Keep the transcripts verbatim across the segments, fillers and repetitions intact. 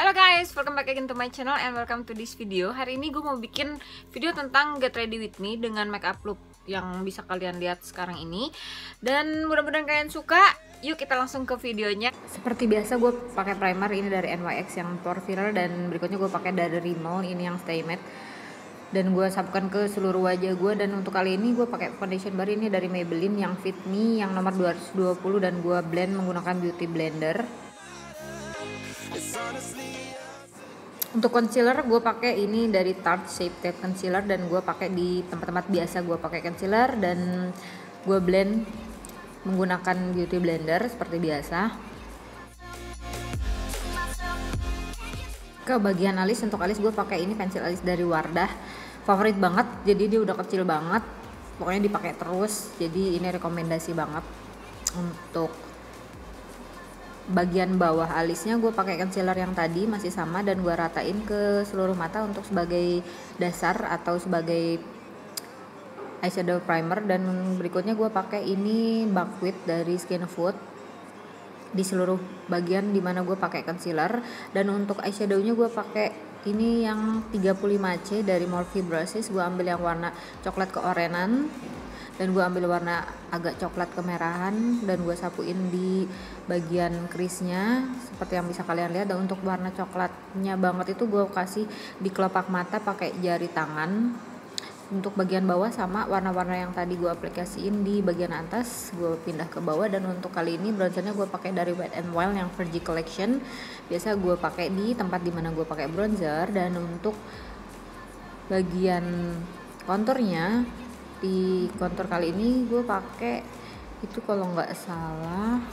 Halo guys, welcome back again to my channel and welcome to this video. Hari ini gue mau bikin video tentang get ready with me dengan makeup look yang bisa kalian lihat sekarang ini. Dan mudah-mudahan kalian suka. Yuk kita langsung ke videonya. Seperti biasa gue pakai primer ini dari N Y X yang Pore Filler, dan berikutnya gue pakai dari Rimmel ini yang Stay Matte. Dan gue sabkan ke seluruh wajah gue. Dan untuk kali ini gue pakai foundation baru ini dari Maybelline yang Fit Me yang nomor dua ratus dua puluh, dan gue blend menggunakan beauty blender. Untuk concealer gue pakai ini dari Tarte Shape Tape Concealer, dan gue pakai di tempat-tempat biasa gue pakai concealer, dan gue blend menggunakan beauty blender seperti biasa. Ke bagian alis, untuk alis gue pakai ini pensil alis dari Wardah, favorit banget, jadi dia udah kecil banget, pokoknya dipakai terus, jadi ini rekomendasi banget. Untuk bagian bawah alisnya gue pakai concealer yang tadi masih sama, dan gue ratain ke seluruh mata untuk sebagai dasar atau sebagai eyeshadow primer. Dan berikutnya gue pakai ini Buckwheat dari Skin Food di seluruh bagian dimana gue pakai concealer. Dan untuk eyeshadownya gue pakai ini yang tiga puluh lima C dari Morphe Brushes. Gue ambil yang warna coklat keorenan, dan gue ambil warna agak coklat kemerahan, dan gue sapuin di bagian crease-nya seperti yang bisa kalian lihat. Dan untuk warna coklatnya banget itu gue kasih di kelopak mata pakai jari tangan. Untuk bagian bawah sama warna-warna yang tadi gue aplikasiin di bagian atas, gue pindah ke bawah. Dan untuk kali ini bronzernya gue pakai dari Wet n Wild yang Virgie Collection. Biasa gue pakai di tempat dimana gue pakai bronzer. Dan untuk bagian konturnya, di kontur kali ini gue pakai itu, kalau nggak salah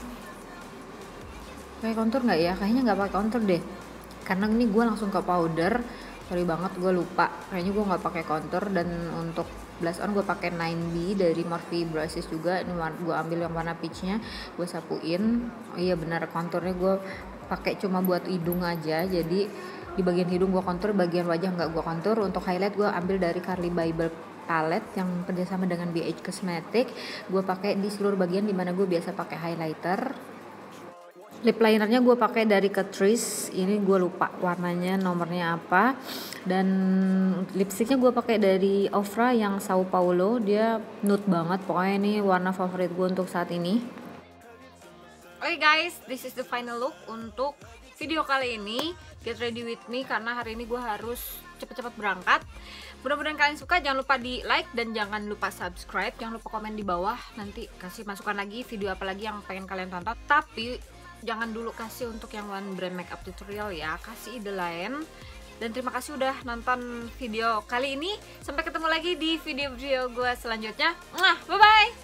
pakai kontur nggak ya, kayaknya nggak pakai kontur deh, karena ini gue langsung ke powder. Sorry banget, gue lupa, kayaknya gue nggak pakai kontur. Dan untuk blush on gue pakai nine B dari Morphe Brushes juga. Ini gue ambil yang warna peachnya, gue sapuin. Oh iya benar, konturnya gue pakai cuma buat hidung aja, jadi di bagian hidung gue kontur, bagian wajah nggak gue kontur. Untuk highlight gue ambil dari Carli Bybel palette yang kerjasama dengan B H Cosmetic. Gue pakai di seluruh bagian dimana gue biasa pakai highlighter. Lip linernya gue pakai dari Catrice, ini gue lupa warnanya nomornya apa. Dan lipstiknya gue pakai dari Ofra yang Sao Paulo, dia nude banget, pokoknya ini warna favorit gue untuk saat ini. Oke okay guys, this is the final look untuk video kali ini get ready with me, karena hari ini gue harus cepet-cepet berangkat. Mudah-mudahan kalian suka, jangan lupa di like dan jangan lupa subscribe, jangan lupa komen di bawah, nanti kasih masukan lagi video apa lagi yang pengen kalian tonton. Tapi jangan dulu kasih untuk yang one brand makeup tutorial ya, kasih ide lain. Dan terima kasih udah nonton video kali ini, sampai ketemu lagi di video-video gue selanjutnya. Bye bye.